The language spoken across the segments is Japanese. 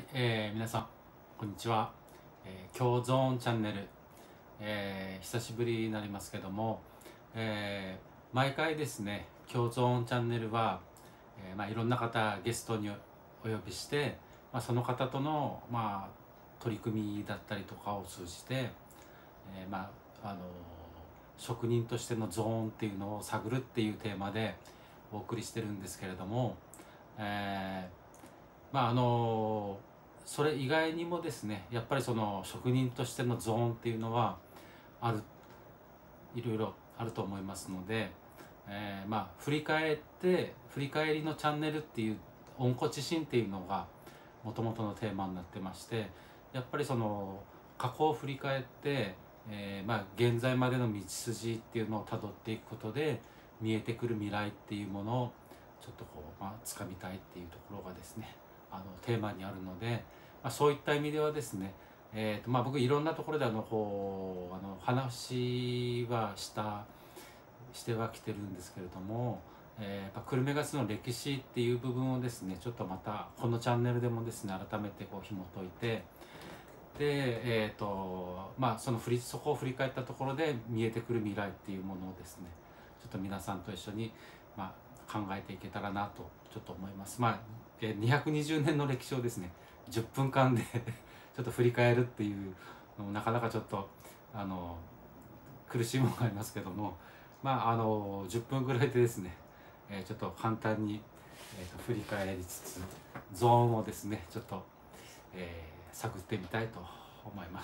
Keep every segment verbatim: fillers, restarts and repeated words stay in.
えー、皆さんこんにちは、えー、今日ゾーンチャンネル、えー、久しぶりになりますけども、えー、毎回ですね今日ゾーンチャンネルは、えーまあ、いろんな方ゲストにお呼びして、まあ、その方との、まあ、取り組みだったりとかを通じて、えーまああの職人としてのゾーンっていうのを探るっていうテーマでお送りしてるんですけれども、えー、まああのそれ以外にもですねやっぱりその職人としてのゾーンっていうのはあるいろいろあると思いますので、えー、まあ振り返って振り返りのチャンネルっていう温故知新っていうのがもともとのテーマになってまして、やっぱりその過去を振り返って、えー、まあ現在までの道筋っていうのをたどっていくことで見えてくる未来っていうものをちょっとこう、まあ、掴みたいっていうところがですねあのテーマにあるので、まあ、そういった意味ではですね、えーとまあ、僕いろんなところであのこうあの話はしたしてはきてるんですけれども、えー、やっぱ久留米ガスの歴史っていう部分をですねちょっとまたこのチャンネルでもですね改めてこう紐解いて、で、えーとまあ、その振りそこを振り返ったところで見えてくる未来っていうものをですねちょっと皆さんと一緒に、まあ、考えていけたらなとちょっと思います。まあ、えーにひゃくにじゅうねんの歴史をですねじゅっぷんかんでちょっと振り返るっていうのもなかなかちょっとあの苦しいものがありますけども、まああのじゅっぷんぐらいでですね、えー、ちょっと簡単に、えー、と振り返りつつゾーンをですねちょっと、えー探ってみたいと思います。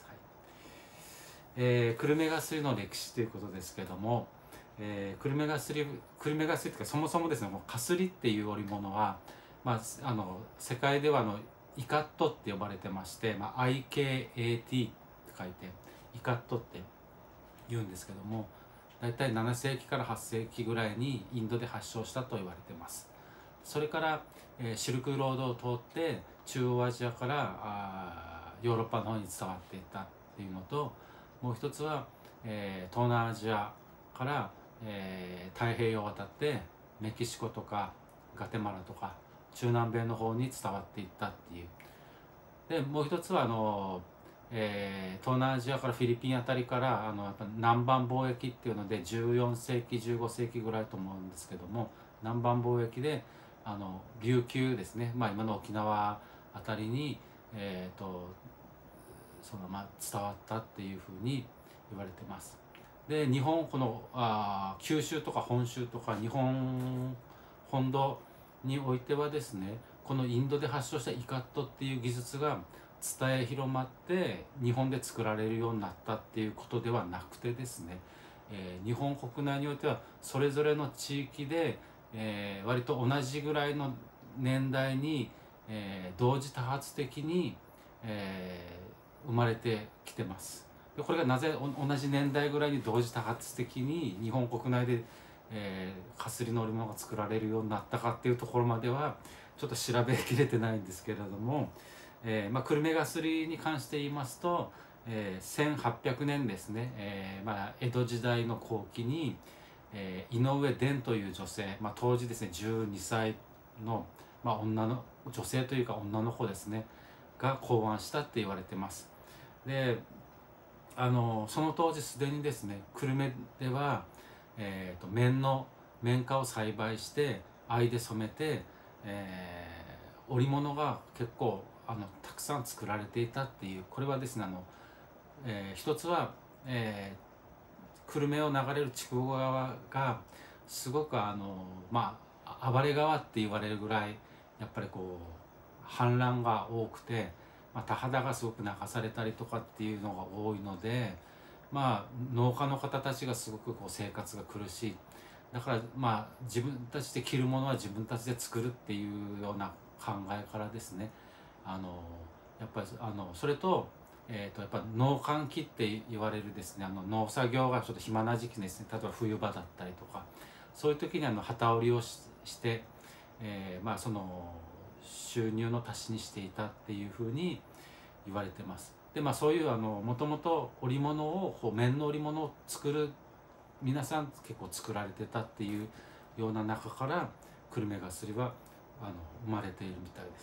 はい、えー、久留米ガスの歴史ということですけども、えー、久留米ガス久留米ガスというかそもそもですねかすりっていう織物は、まあ、あの世界ではあのイカットって呼ばれてまして、まあ、アイケーエーティー って書いてイカットって言うんですけども、だいたいななせいきからはっせいきぐらいにインドで発祥したと言われてます。それから、えー、シルクロードを通って中央アジアからあーヨーロッパの方に伝わっていったっていうのと、もう一つは、えー、東南アジアから、えー、太平洋を渡ってメキシコとかガテマラとか中南米の方に伝わっていったっていう。でもう一つはあの、えー、東南アジアからフィリピンあたりからあのやっぱ南蛮貿易っていうのでじゅうよんせいきじゅうごせいきぐらいと思うんですけども、南蛮貿易であの琉球ですね、まあ、今の沖縄あたりに、えー、とそのまあ伝わったっていうふうに言われてます。で日本このあ九州とか本州とか日本本土においてはですねこのインドで発祥したイカットっていう技術が伝え広まって日本で作られるようになったっていうことではなくてですね、えー、日本国内においてはそれぞれの地域で、えー、割と同じぐらいの年代に、えー、同時多発的に、えー、生まれてきてます。でこれがなぜ同じ年代ぐらいに同時多発的に日本国内で、えー、かすりの織物が作られるようになったかっていうところまではちょっと調べきれてないんですけれども、えーまあ、久留米がすりに関して言いますと、えー、せんはっぴゃくねんですね、えーまあ、江戸時代の後期に、えー、井上伝という女性、まあ、当時ですねじゅうにさいの、まあ、女の女性というか女の子ですねが考案したって言われてます。であのその当時すでにですね久留米では、えー、と綿の綿花を栽培して藍で染めて、えー、織物が結構あのたくさん作られていたっていう、これはですねあの、えー、一つは、えー、久留米を流れる筑後川がすごくあのまあ暴れ川って言われるぐらいやっぱりこう氾濫が多くて、まあ、田畑がすごく流されたりとかっていうのが多いので、まあ農家の方たちがすごくこう生活が苦しい。だからまあ自分たちで着るものは自分たちで作るっていうような考えからですね、あのやっぱりあのそれと、えー、とやっぱ農閑期って言われるですねあの農作業がちょっと暇な時期ですね、例えば冬場だったりとかそういう時にあの機織りを し, して、えー、まあその収入の足しにしていたっていうふうに言われてます。でまあそういうあのもともと織物をこう綿の織物を作る皆さん結構作られてたっていうような中から久留米がすりはあの生まれているみたいです。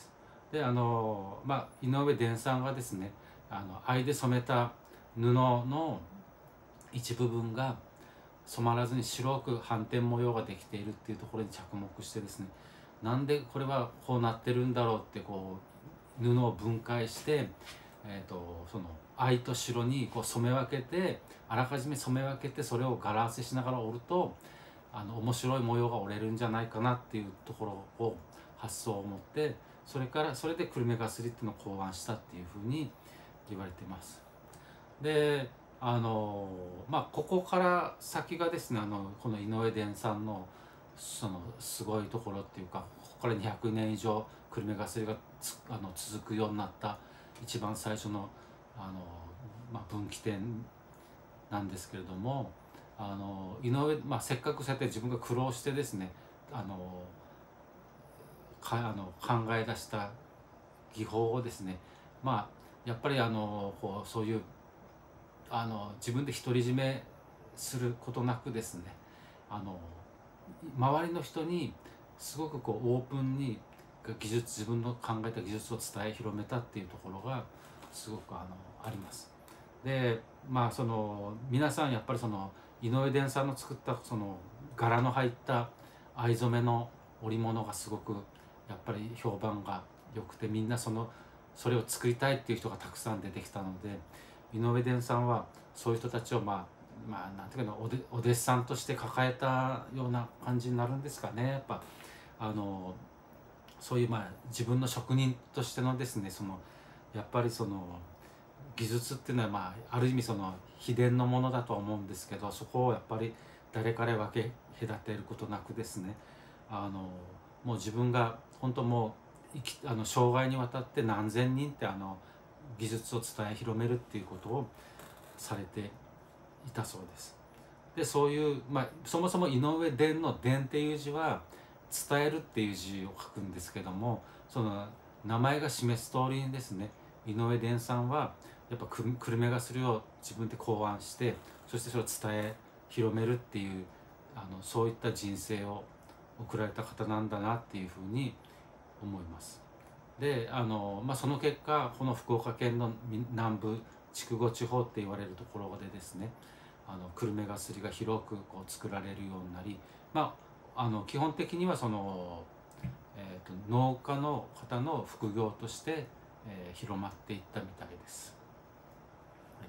であの、まあ、井上伝さんがですねあの藍で染めた布の一部分が染まらずに白く斑点模様ができているっていうところに着目してですね、なんでこれはこうなってるんだろうってこう布を分解して、えー、とその藍と白にこう染め分けて、あらかじめ染め分けてそれを柄合わせしながら織るとあの面白い模様が織れるんじゃないかなっていうところを発想を持って、それからそれで久留米がすりっていうのを考案したっていうふうに言われています。であのまあここから先がですね、あのこの井上伝さんのそのすごいところっていうか、ここからにひゃくねん以上久留米がすりがつあの続くようになった一番最初のあの、まあ、分岐点なんですけれども、あの井上、まあ、せっかくそうやって自分が苦労してですねあのかあの考え出した技法をですね、まあやっぱりあのこうそういうあの自分で独り占めすることなくですね、あの周りの人にすごくこうオープンに技術自分の考えた技術を伝え広めたっていうところがすごくあのあります。でまあその皆さんやっぱりその井上伝さんの作ったその柄の入った藍染めの織物がすごくやっぱり評判が良くて、みんなそのそれを作りたいっていう人がたくさん出てきたので、井上伝さんはそういう人たちをまあまあなんていうかな、おでお弟子さんとして抱えたような感じになるんですかね。やっぱあのそういうまあ自分の職人としてのですね、そのやっぱりその技術っていうのはまあある意味その秘伝のものだとは思うんですけど、そこをやっぱり誰彼分け隔てることなくですね、あのもう自分が本当もう生きあの生涯にわたって何千人ってあの技術を伝え広めるっていうことをされていたそうです。でそういう、まあ、そもそも井上伝の伝っていう字は伝えるっていう字を書くんですけども、その名前が示す通りにですね、井上伝さんはやっぱ久留米がするを自分で考案して、そしてそれを伝え広めるっていうあのそういった人生を送られた方なんだなっていうふうに思います。であの、まあ、その結果この福岡県の南部筑後地方って言われるところでですね、あの久留米がすりが広くこう作られるようになり、まあ、あの基本的にはその、えーと、農家の方の副業として、えー、広まっていったみたいです。はい、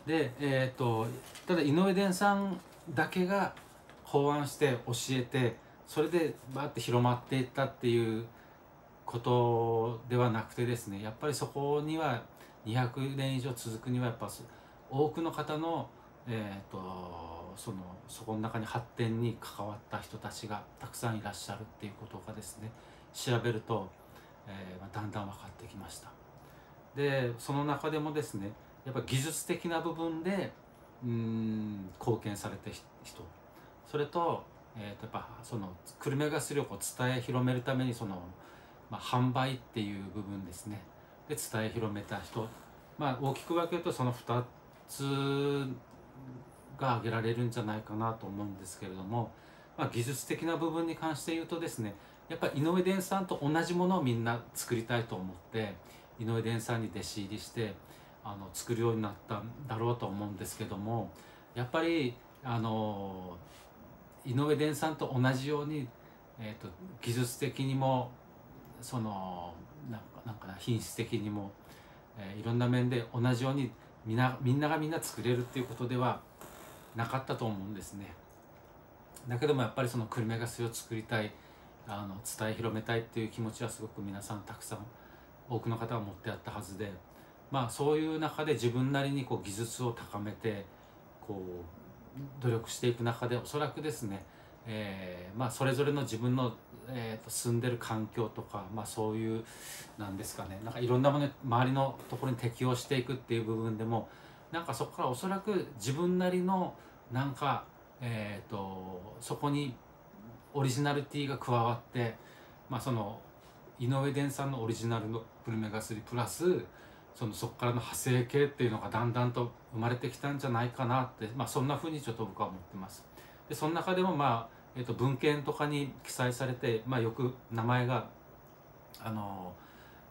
で、えーと、ただ井上伝さんだけが考案して教えて、それでバーって広まっていったっていうことではなくてですね、やっぱりそこにはにひゃくねん以上続くにはやっぱ多くの方の、えー、とそのそこの中に発展に関わった人たちがたくさんいらっしゃるっていうことがですね、調べると、えー、だんだん分かってきました。でその中でもですね、やっぱ技術的な部分でうーん貢献された人、それと、えー、とやっぱその久留米がすりをこう伝え広めるためにそのまあ、販売っていう部分ですねで伝え広めた人、まあ、大きく分けるとそのふたつが挙げられるんじゃないかなと思うんですけれども、まあ、技術的な部分に関して言うとですね、やっぱり井上伝さんと同じものをみんな作りたいと思って井上伝さんに弟子入りしてあの作るようになったんだろうと思うんですけども、やっぱりあの井上伝さんと同じように、えーと、技術的にもそのなんかなんかな品質的にも、えー、いろんな面で同じようにみんなみんながみんな作れるっていうことではなかったと思うんですね。だけどもやっぱりその久留米がすりを作りたい、あの伝え広めたいっていう気持ちはすごく皆さんたくさん多くの方が持ってあったはずで、まあそういう中で自分なりにこう技術を高めてこう努力していく中でおそらくですね、えーまあ、それぞれの自分の、えー、と住んでる環境とか、まあ、そういうなんですかね、なんかいろんなもの周りのところに適応していくっていう部分でもなんかそこからおそらく自分なりのなんか、えー、とそこにオリジナリティが加わって、まあ、その井上伝さんのオリジナルの久留米がすりプラスそのそこからの派生系っていうのがだんだんと生まれてきたんじゃないかなって、まあ、そんなふうにちょっと僕は思ってます。でその中でも、まあえー、と文献とかに記載されて、まあ、よく名前があの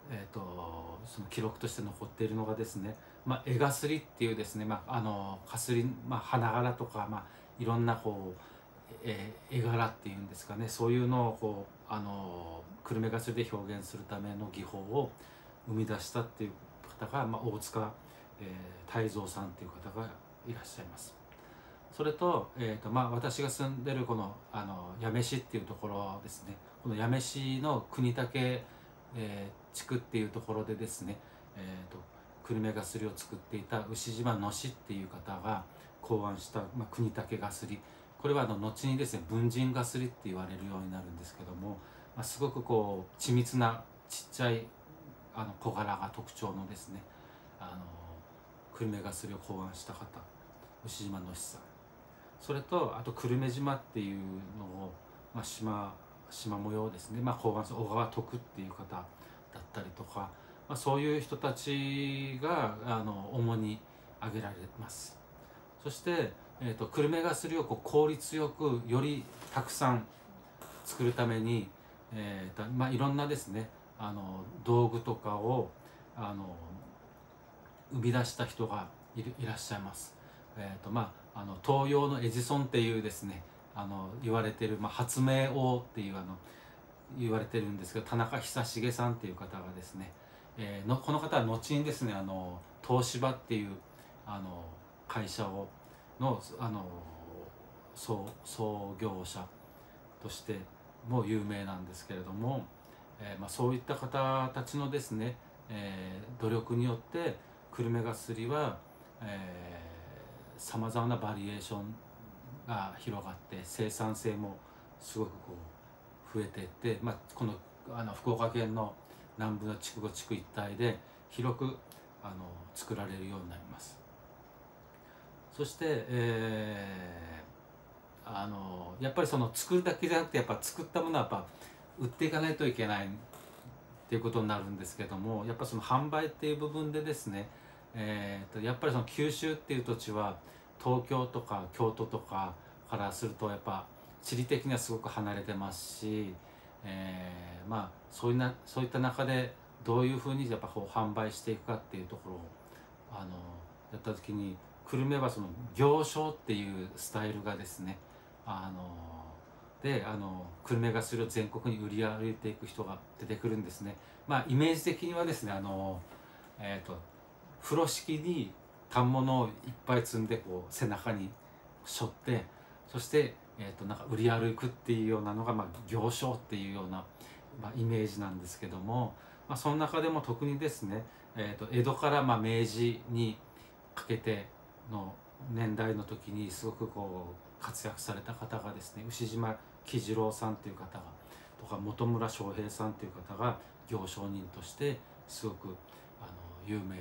えー、とその記録として残っているのがですね、まあ、絵がすりっていうですね、まあ、あのかすり、まあ、花柄とか、まあ、いろんなこう、えー、絵柄っていうんですかね、そういうのをこうあの久留米がすりで表現するための技法を生み出したっていう方が、まあ、大塚、えー、泰造さんっていう方がいらっしゃいます。それと、えーとまあ、私が住んでるこのあの八女市っていうところですね、この八女市の国武、えー、地区っていうところでですね、えーと久留米がすりを作っていた牛島のしっていう方が考案した、まあ、国武がすり、これはあの後にですね文人がすりって言われるようになるんですけども、まあ、すごくこう緻密なちっちゃいあの小柄が特徴のですね、あの久留米がすりを考案した方、牛島のしさん、それとあと久留米島っていうのを、まあ、島島模様ですね、まあ、考案する小川徳っていう方だったりとか、まあ、そういう人たちがあの主に挙げられます。そして、えーと、久留米がすりをこう効率よくよりたくさん作るために、えーとまあ、いろんなですねあの道具とかをあの生み出した人がいるいらっしゃいます。えーとまあ、あの東洋のエジソンっていうですねあの言われてる、まあ、発明王っていうあの言われてるんですけど、田中久重さんっていう方がですね、えー、のこの方は後にですねあの東芝っていうあの会社をのあの創創業者としても有名なんですけれども、えーまあ、そういった方たちのですね、えー、努力によって久留米がすりはさまざまなバリエーションが広がって生産性もすごくこう増えていって、まあ、このあの福岡県の南部の筑後地区一帯で広くあの作られるようになります。そして、えー、あのやっぱりその作るだけじゃなくてやっぱ作ったものはやっぱ売っていかないといけないっていうことになるんですけども、やっぱその販売っていう部分でですね、えー、とやっぱりその九州っていう土地は東京とか京都とかからするとやっぱ地理的にはすごく離れてますし、えー、まあそういうなそういった中でどういうふうにやっぱこう販売していくかっていうところをあのやった時に、久留米はその行商っていうスタイルがですね、あのであの久留米がすりを全国に売り歩いていく人が出てくるんですね。まあイメージ的にはですねあの、えー、と風呂敷に反物をいっぱい積んでこう背中に背負って、そして、えー、となんか売り歩くっていうようなのが、まあ、行商っていうような、まあ、イメージなんですけども、まあ、その中でも特にですね、えー、と江戸からまあ明治にかけての年代の時にすごくこう活躍された方がですね、牛島喜次郎さんという方がとか本村翔平さんという方が行商人としてすごくあの有名です。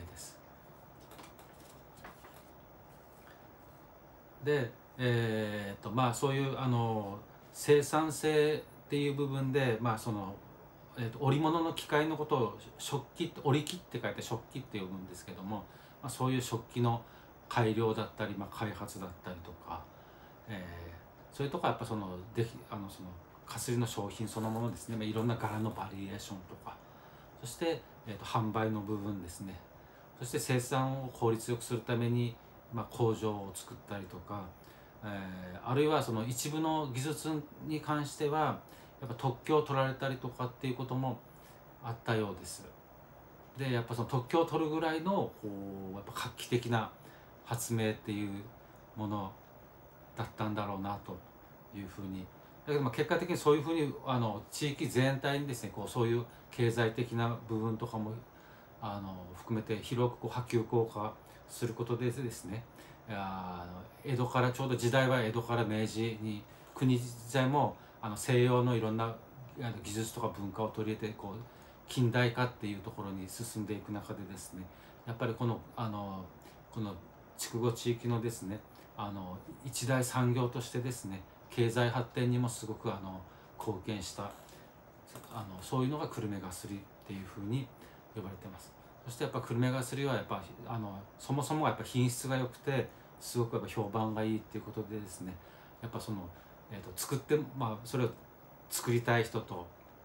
で、えーとまあ、そういうあの生産性っていう部分で、まあそのえー、と織物の機械のことを食器って織り機って書いて食器って呼ぶんですけども、まあ、そういう食器の改良だったり、まあ、開発だったりとか、えー、そういうとこはやっぱそのできあのそのかすりの商品そのものですね、まあ、いろんな柄のバリエーションとか、そして、えー、と販売の部分ですね、そして生産を効率よくするために、まあ、工場を作ったりとか、えー、あるいはその一部の技術に関してはやっぱ特許を取られたりとかっていうこともあったようです。でやっぱその特許を取るぐらいのこうやっぱ画期的な発明っていうものだったんだろうなというふうに、だけどまあ結果的にそういうふうにあの地域全体にですねこうそういう経済的な部分とかもあの含めて広くこう波及効果することでですね、あの江戸からちょうど時代は江戸から明治に国時代もあの西洋のいろんな技術とか文化を取り入れてこう近代化っていうところに進んでいく中でですね、やっぱりこのあのこの筑後地域のですねあの一大産業としてですね経済発展にもすごくあの貢献したあのそういうのが久留米がすりっていうふうに呼ばれてます。そしてやっぱ久留米がすりはやっぱあのそもそもがやっぱ品質が良くてすごくやっぱ評判がいいっていうことでですね、やっぱその、えー、と作って、まあ、それを作りたい人と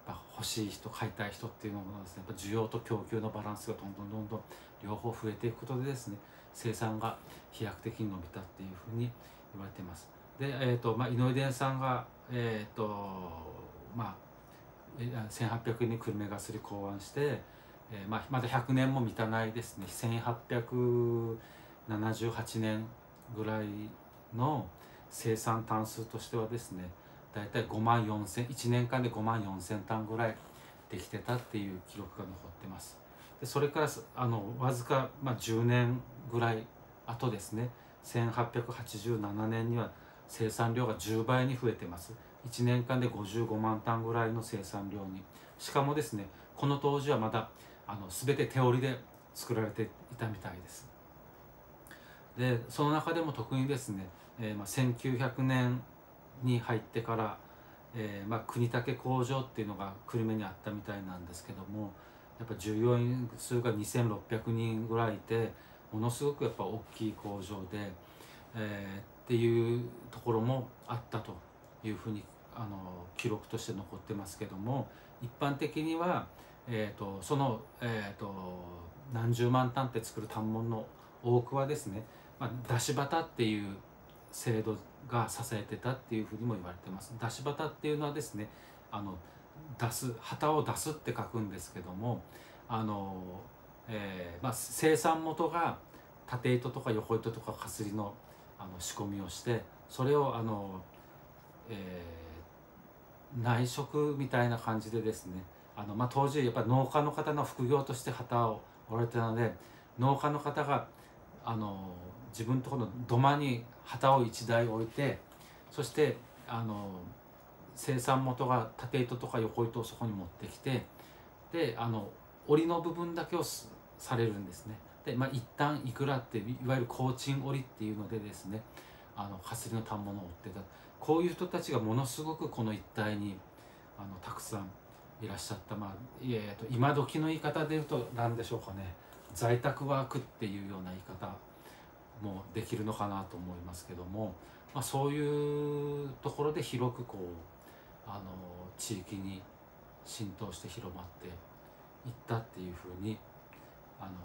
ぱ欲しい人買いたい人っていうのもですね、やっぱ需要と供給のバランスがどんどんどんどん両方増えていくことでですね、生産が飛躍的に伸びたっていうふうに言われています。で、えーとまあ、井上伝さんが、えーとまあ、せんはっぴゃくねんに久留米ガスリ考案して、えーまあ、まだひゃくねんも満たないですね、せんはっぴゃくななじゅうはちねんぐらいの生産単数としてはですね、だいたいごまんよんせん、いちねんかんでごまんよんせんタンぐらいできてたっていう記録が残ってます。でそれからあのわずか、まあ、じゅうねんぐらい後ですね、せんはっぴゃくはちじゅうななねんには生産量がじゅうばいに増えてます。いちねんかんでごじゅうごまんタンぐらいの生産量に、しかもですね、この当時はまだあの全て手織りで作られていたみたいです。でその中でも特にですね、えーまあ、せんきゅうひゃくねんに入ってから、えーまあ、国武工場っていうのが久留米にあったみたいなんですけども、やっぱ従業員数がにせんろっぴゃくにんぐらいいて、ものすごくやっぱ大きい工場で、えー、っていうところもあったというふうにあの記録として残ってますけども、一般的には、えー、とその、えー、と何十万タンって作る反物の多くはですね、まあ、出し旗っていう制度が支えてたっていうふうにも言われてます。出し旗っていうのはですね、あの出す旗を出すって書くんですけども、あの、えーまあ、生産元が縦糸とか横糸とかかすりのあの仕込みをして、それをあの、えー内職みたいな感じでですね、あの、まあ、当時やっぱり農家の方の副業として旗を折られてたので、農家の方があの自分のところの土間に旗をいちだい置いて、そしてあの生産元が縦糸とか横糸をそこに持ってきて、であの織りの部分だけをされるんですね。で、まあ、一旦いくらっていわゆる工賃織りっていうのでですね、あのかすりの反物を織ってた、こういう人たちがものすごくこの一帯にあのたくさんいらっしゃった。まあ、えーと今時の言い方で言うと何でしょうかね、在宅ワークっていうような言い方もできるのかなと思いますけども、まあ、そういうところで広くこうあの地域に浸透して広まっていったっていうふうにあの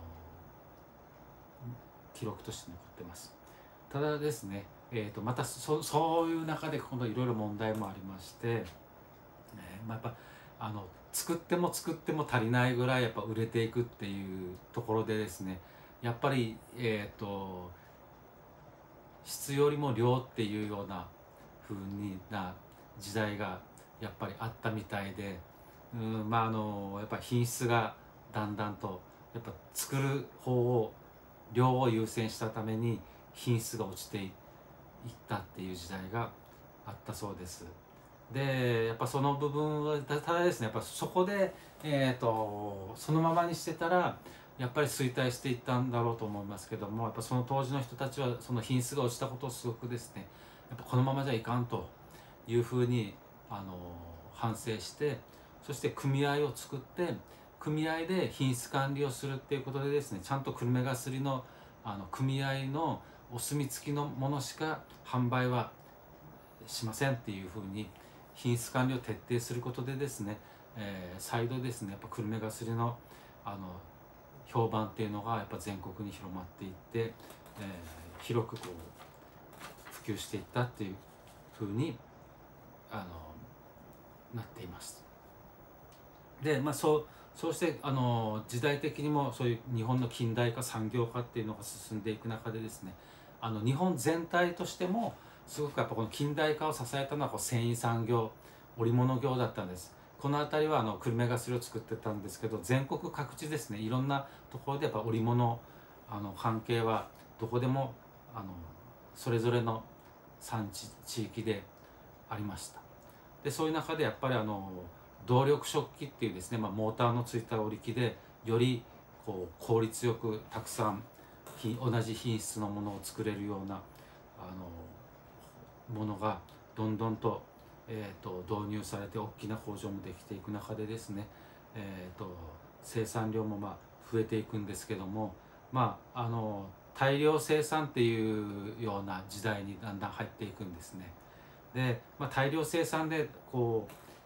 記録として残ってます。ただですね、えー、とまた そ, そういう中で今度いろいろ問題もありまして、えーまあ、やっぱあの作っても作っても足りないぐらいやっぱ売れていくっていうところでですね、やっぱりえっ、ー、と質よりも量っていうような風にな時代がやっぱりあったみたいで、うんまああのやっぱ品質がだんだんとやっぱ作る方を量を優先したために品質が落ちていったっていう時代があったそうです。でやっぱその部分はただですね、やっぱそこで、えー、とそのままにしてたらやっぱり衰退していったんだろうと思いますけども、やっぱその当時の人たちはその品質が落ちたことをすごくですね、やっぱこのままじゃいかんというふうにあの反省して、そして組合を作って組合で品質管理をするっていうことでですね、ちゃんと久留米ガスリのあの組合のお墨付きのものしか販売はしませんっていうふうに品質管理を徹底することでですね、えー、再度ですね、やっぱ久留米ガスリのあの評判っていうのがやっぱ全国に広まっていって、えー、広くこう普及していったっていうふうにあのなっています。で、まあ、そうそうしてあの時代的にもそういう日本の近代化産業化っていうのが進んでいく中でですね、あの日本全体としてもすごくやっぱこの近代化を支えたのはこう繊維産業、織物業だったんです。この辺りはあの久留米ガスリを作ってたんですけど、全国各地ですね、いろんなところでやっぱ織物あの関係はどこでもあのそれぞれの産地地域でありました。でそういう中でやっぱりあの動力織機っていうですね、まあ、モーターのついた織機でよりこう効率よくたくさん同じ品質のものを作れるようなあのものがどんどんと、えー、と導入されて大きな工場もできていく中でですね、えー、と生産量もまあ増えていくんですけども、まああの大量生産っていうような時代にだんだん入っていくんですね。で、まあ、大量生産でこう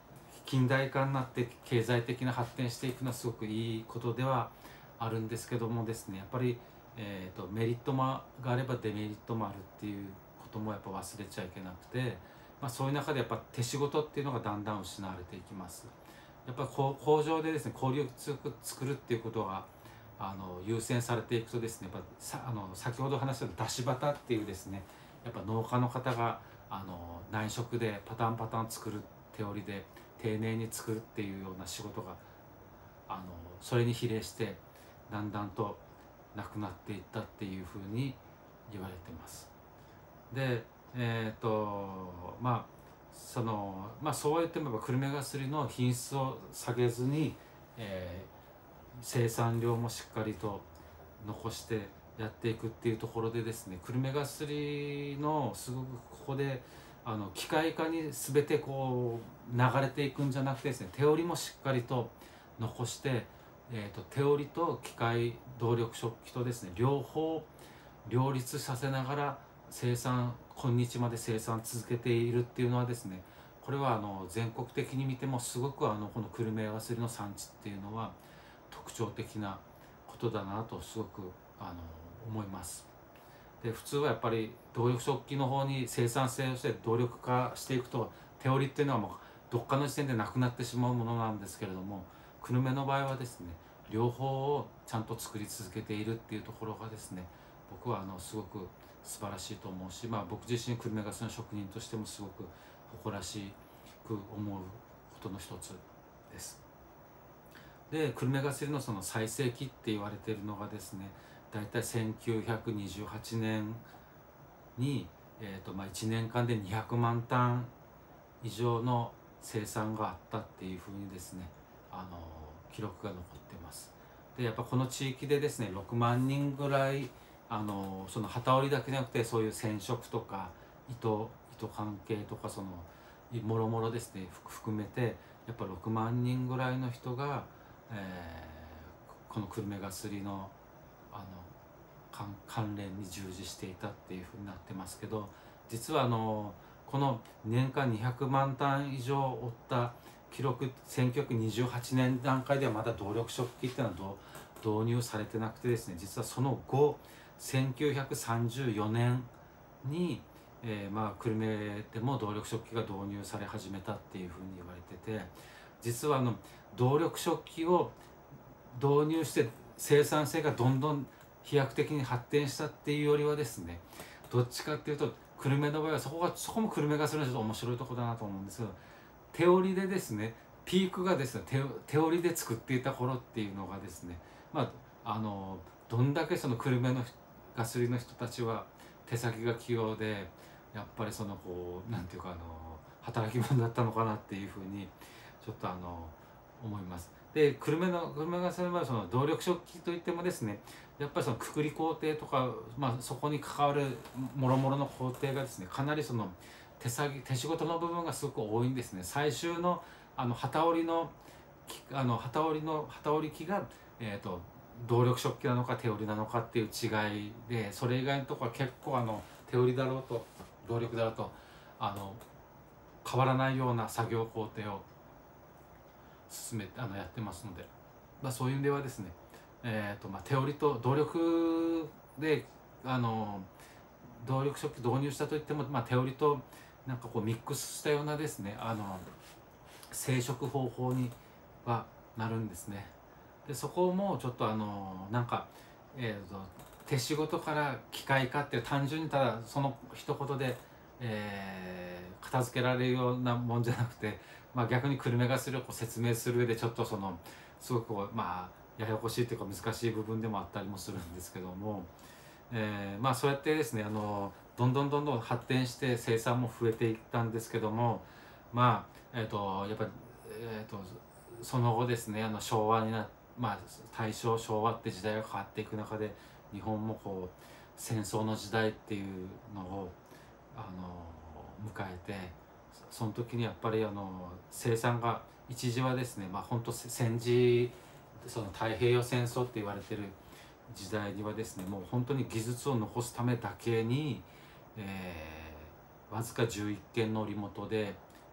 近代化になって経済的な発展していくのはすごくいいことではあるんですけどもですね、やっぱり、えー、とメリットもがあればデメリットもあるっていうこともやっぱ忘れちゃいけなくて、まあ、そういう中でやっぱ手仕事っていうのがだんだん失われていきます。やっぱり工場でですね効率よく作るっていうことがあの優先されていくとですね、やっぱさあの先ほど話した出し旗っていうですね、やっぱ農家の方があの内職でパターンパターン作る手織りで丁寧に作るっていうような仕事があのそれに比例してだんだんとなくなっていったっていうふうに言われてます。でえっ、ー、とまあそのまあそうやっても久留米がすりの品質を下げずに、えー、生産量もしっかりと残してやっていくっていうところでですね、久留米がすりのすごくここであの機械化に全てこう流れていくんじゃなくてですね、手織りもしっかりと残して、えー、と手織りと機械動力食器とですね両方両立させながら生産今日まで生産続けているっていうのはですね、これはあの全国的に見てもすごくあのこの久留米がすりの産地っていうのは特徴的なことだなとすごくあの思います。で普通はやっぱり動力食器の方に生産性をして動力化していくと手織りっていうのはもうどっかの時点でなくなってしまうものなんですけれども、久留米の場合はですね両方をちゃんと作り続けているっていうところがですね、僕はあのすごく素晴らしいと思うし、まあ、僕自身久留米ガスの職人としてもすごく誇らしく思うことの一つです。で久留米ガスのその最盛期って言われているのがですね、だいたいせんきゅうひゃくにじゅうはちねんに、えーとまあ、いちねんかんでにひゃくまんタン以上の生産があったっていうふうにですね、あの記録が残っています。でやっぱこの地域でですねろくまんにんぐらいあのその機織りだけじゃなくてそういう染色とか糸糸関係とかそのもろもろですね含めてやっぱろくまんにんぐらいの人が、えー、この久留米がすりのあの関連に従事していたっていうふうになってますけど、実はあのこの年間にひゃくまんタン以上追った記録せんきゅうひゃくにじゅうはちねん段階ではまだ動力食器っていうのは導入されてなくてですね、実はその後せんきゅうひゃくさんじゅうよねんに、えー、まあ久留米でも動力食器が導入され始めたっていうふうに言われてて、実はあの動力食器を導入して生産性がどんどん飛躍的に発展したっていうよりはですね、どっちかっていうと久留米の場合はそこがそこも久留米がするのちょっと面白いところだなと思うんですけど、手織りでですねピークがですね 手, 手織りで作っていた頃っていうのがですね、まああのどんだけその久留米のガスリの人たちは手先が器用でやっぱりそのこうなんていうかあの働き者だったのかなっていうふうにちょっとあの思います。で久留米の久留米ガスリはその動力食器といってもですね、やっぱりそのくくり工程とか、まあ、そこに関わるもろもろの工程がですねかなりその手先手仕事の部分がすごく多いんですね。最終のあの機織りのあの機織りの機織り機が、えーと、動力食器なのか手織りなのかっていう違いで、それ以外のところは結構あの手織りだろうと動力だろうとあの変わらないような作業工程を進めあのやってますので、まあ、そういう意味ではですね、えーとまあ、手織りと動力であの動力食器導入したといっても、まあ、手織りとなんかこうミックスしたようなですねあの生殖方法にはなるんですね。でそこもちょっとあのなんか、えーと手仕事から機械化っていう単純にただその一言で、えー、片付けられるようなもんじゃなくて、まあ、逆に久留米がするを説明する上でちょっとそのすごくこうまあややこしいというか難しい部分でもあったりもするんですけども、えー、まあそうやってですねあのどんどんどんどん発展して生産も増えていったんですけども、まあえっ、ー、とやっぱり、えー、とその後ですねあの昭和になまあ大正昭和って時代が変わっていく中で日本もこう戦争の時代っていうのをあの迎えて、その時にやっぱりあの生産が一時はですねまあ本当戦時その太平洋戦争って言われてる時代にはですねもう本当に技術を残すためだけに、えー、わずかじゅういっけんの織元で、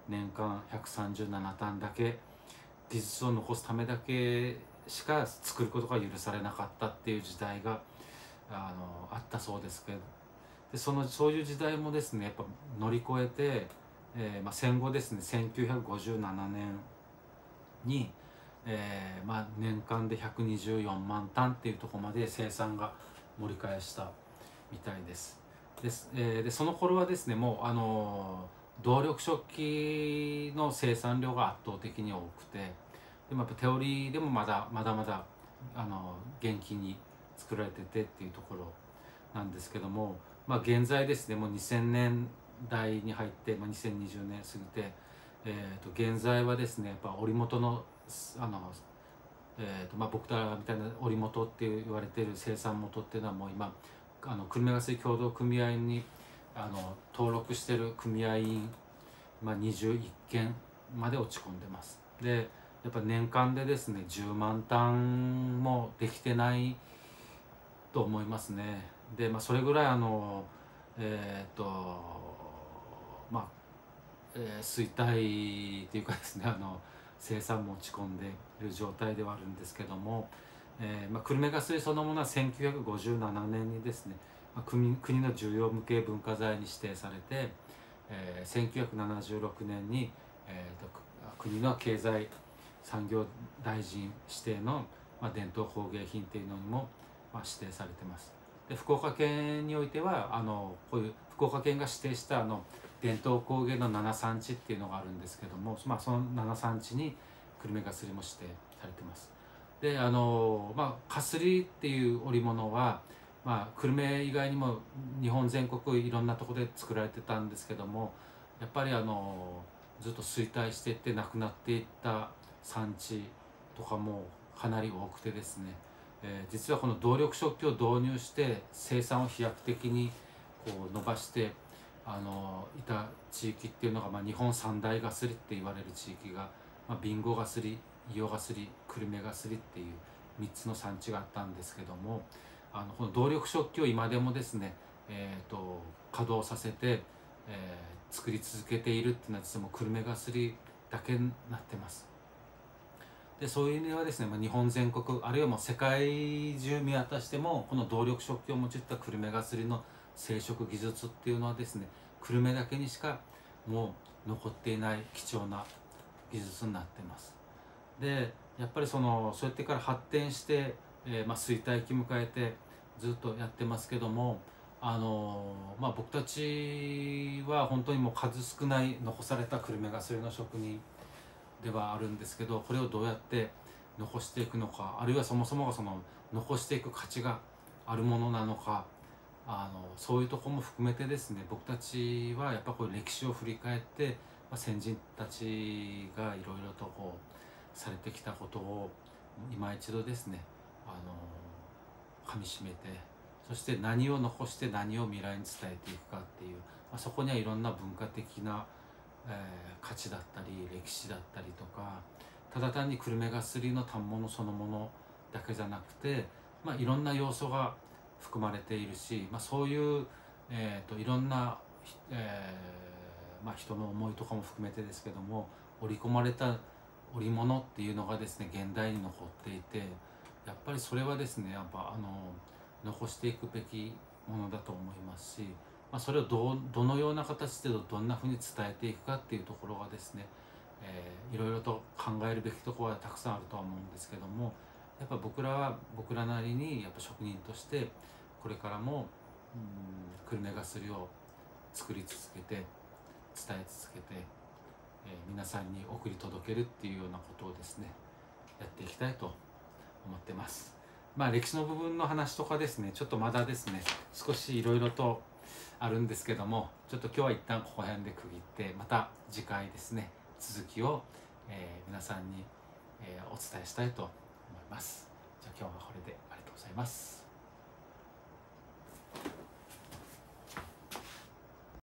年間ひゃくさんじゅうななタンだけ技術を残すためだけしか作ることが許されなかったっていう時代があのあったそうですけど、でそのそういう時代もですねやっぱ乗り越えて、えーまあ、戦後ですねせんきゅうひゃくごじゅうななねんに、えーまあ、年間でひゃくにじゅうよんまんタンっていうところまで生産が盛り返したみたいです。です、えー、でその頃はですねもうあの動力食器の生産量が圧倒的に多くて、でもやっぱ手織りでもまだまだまだあの元気に作られててっていうところなんですけども、まあ、現在ですねもうにせんねんだいに入って、まあ、にせんにじゅうねん過ぎて、えー、と現在はですねやっぱ織元のあの、えーとまあ、僕らみたいな織元って言われている生産元っていうのはもう今あの久留米が水協同組合にあの登録している組合員、まあ、にじゅういっけんまで落ち込んでます。でやっぱ年間でですねじゅうまんタンもできてないと思いますね。で、まあ、それぐらいあのえっ、ー、とまあ、えー、衰退というかですねあの生産も落ち込んでいる状態ではあるんですけども、えーまあ、久留米が水そのものはせんきゅうひゃくごじゅうななねんにですね、まあ、国, 国の重要無形文化財に指定されて、えー、せんきゅうひゃくななじゅうろくねんに、えー、と国の経済産業大臣指定の、まあ、伝統工芸品っていうのにも、まあ、指定されてます。で福岡県においてはあのこういう福岡県が指定したあの伝統工芸の七産地っていうのがあるんですけども、まあ、その七産地に久留米がすりも指定されてます。であのまあかすりっていう織物は、まあ、久留米以外にも日本全国いろんなところで作られてたんですけども、やっぱりあのずっと衰退していってなくなっていった産地とかもかなり多くてですね、えー、実はこの動力食器を導入して生産を飛躍的にこう伸ばしてあのいた地域っていうのが、まあ、日本三大がすりって言われる地域が、まあ、備後がすり、伊予がすり、久留米がすりっていうみっつの産地があったんですけども、あのこの動力食器を今でもですね、えー、と稼働させて、えー、作り続けているっていうのは実はもう久留米がすりだけになってます。でそういう意味ではですね、まあ、日本全国あるいはもう世界中見渡してもこの動力食器を用いた久留米がすりの製食技術っていうのはですね久留米だけにしかもう残っていない貴重な技術になっています。でやっぱりそのそうやってから発展して、えーまあ、衰退期迎えてずっとやってますけども、あのーまあ、僕たちは本当にもう数少ない残された久留米がすりの職人ではあるんですけど、これをどうやって残していくのか、あるいはそもそもがその残していく価値があるものなのか、あのそういうところも含めてですね僕たちはやっぱこう歴史を振り返って、まあ、先人たちがいろいろとこうされてきたことを今一度ですねあの噛みしめて、そして何を残して何を未来に伝えていくかっていう、まあ、そこにはいろんな文化的なえー、価値だったり歴史だったりとか、ただ単に久留米がすりの反物そのものだけじゃなくて、まあ、いろんな要素が含まれているし、まあ、そういう、えー、といろんな、えーまあ、人の思いとかも含めてですけども織り込まれた織物っていうのがですね現代に残っていて、やっぱりそれはですねやっぱあの残していくべきものだと思いますし、まあ、それをどうどのような形でどんなふうに伝えていくかっていうところがですね、えー、いろいろと考えるべきところはたくさんあるとは思うんですけども、やっぱ僕らは僕らなりにやっぱ職人としてこれからもうん久留米がすりを作り続けて伝え続けて、えー、皆さんに送り届けるっていうようなことをですねやっていきたいと思ってます。まあ歴史の部分の話とかですねちょっとまだですね少しいろいろとあるんですけども、ちょっと今日は一旦ここら辺で区切ってまた次回ですね続きを、えー、皆さんに、えー、お伝えしたいと思います。じゃあ今日はこれでありがとうございます。